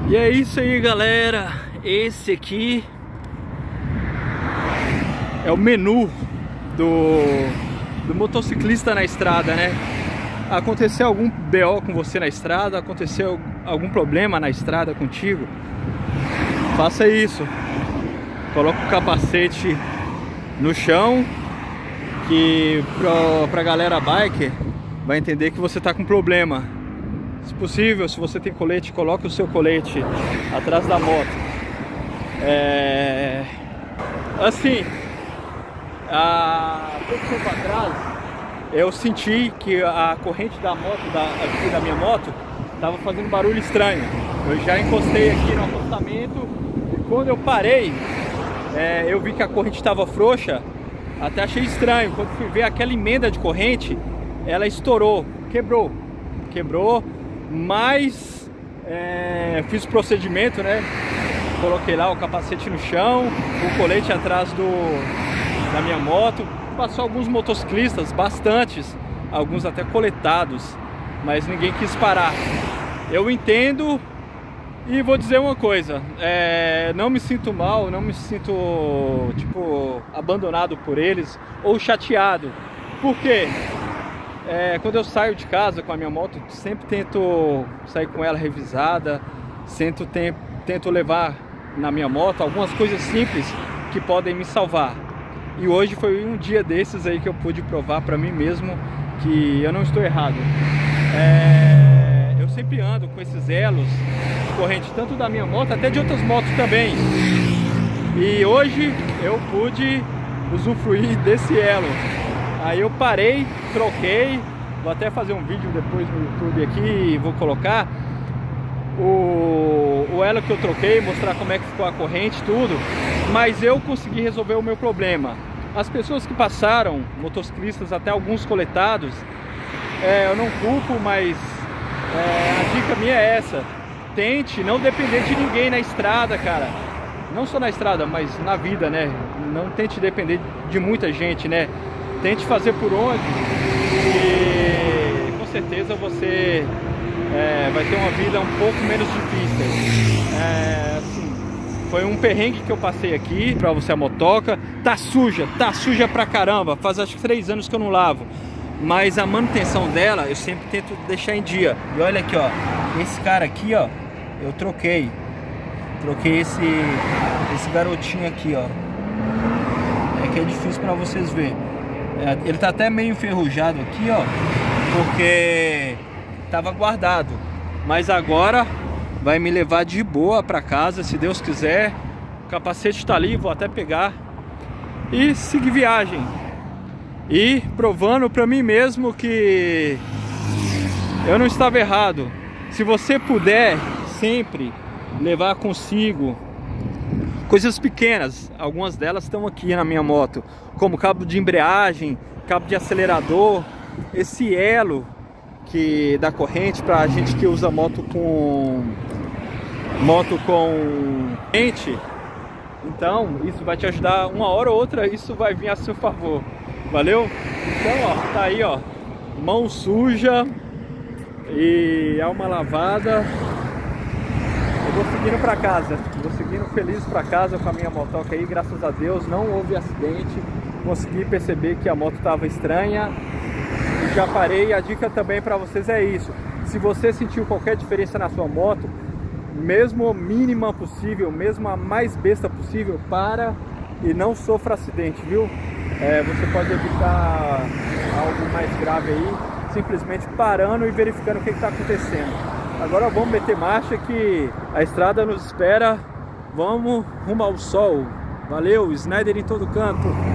E é isso aí, galera. Esse aqui é o menu do motociclista na estrada, né? Aconteceu algum BO com você na estrada, aconteceu algum problema na estrada contigo, faça isso. Coloca o capacete no chão, que pra galera biker vai entender que você tá com problema. Se possível, se você tem colete, coloque o seu colete atrás da moto. Assim, há pouco tempo atrás eu senti que a corrente da moto, aqui da minha moto, estava fazendo barulho estranho. Eu já encostei aqui no acostamento e quando eu parei, eu vi que a corrente estava frouxa. Até achei estranho. Quando fui ver aquela emenda de corrente, ela estourou, quebrou. Mas fiz o procedimento, né? Coloquei lá o capacete no chão, o colete atrás da minha moto. Passou alguns motociclistas, bastantes, alguns até coletados, mas ninguém quis parar. Eu entendo e vou dizer uma coisa, não me sinto mal, não me sinto tipo abandonado por eles ou chateado. Por quê? Quando eu saio de casa com a minha moto, sempre tento sair com ela revisada, tento levar na minha moto algumas coisas simples que podem me salvar. E hoje foi um dia desses aí que eu pude provar para mim mesmo que eu não estou errado. Eu sempre ando com esses elos de corrente, tanto da minha moto, até de outras motos também. E hoje eu pude usufruir desse elo. Aí eu parei, troquei, vou até fazer um vídeo depois no YouTube aqui e vou colocar o elo que eu troquei, mostrar como é que ficou a corrente, tudo. Mas eu consegui resolver o meu problema. As pessoas que passaram, motociclistas, até alguns coletados, eu não culpo, mas a dica minha é essa: tente não depender de ninguém na estrada, cara. Não só na estrada, mas na vida, né? Não tente depender de muita gente, né? Tente fazer por onde e com certeza você vai ter uma vida um pouco menos difícil. Assim, foi um perrengue que eu passei aqui pra você a motoca. Tá suja pra caramba. Faz acho que 3 anos que eu não lavo. Mas a manutenção dela eu sempre tento deixar em dia. E olha aqui, ó. Esse cara aqui, ó, eu troquei. Troquei esse garotinho aqui, ó. Que é difícil pra vocês verem. Ele tá até meio enferrujado aqui, ó, porque tava guardado. Mas agora vai me levar de boa pra casa, se Deus quiser. O capacete tá ali, vou até pegar e seguir viagem. E provando pra mim mesmo que eu não estava errado. Se você puder sempre levar consigo coisas pequenas, algumas delas estão aqui na minha moto, como cabo de embreagem, cabo de acelerador, esse elo da corrente para a gente que usa moto com corrente. Então isso vai te ajudar, uma hora ou outra isso vai vir a seu favor. Valeu? Então, ó, tá aí, ó, mão suja e alma lavada. Eu vou seguindo pra casa, vou seguindo feliz pra casa com a minha motoca aí, graças a Deus não houve acidente. Consegui perceber que a moto estava estranha e já parei. A dica também para vocês é isso: se você sentiu qualquer diferença na sua moto, mesmo a mínima possível, mesmo a mais besta possível, para e não sofra acidente, viu? Você pode evitar algo mais grave aí, simplesmente parando e verificando o que está acontecendo. Agora vamos meter marcha que a estrada nos espera. Vamos rumo ao sol. Valeu, Snyder em todo canto.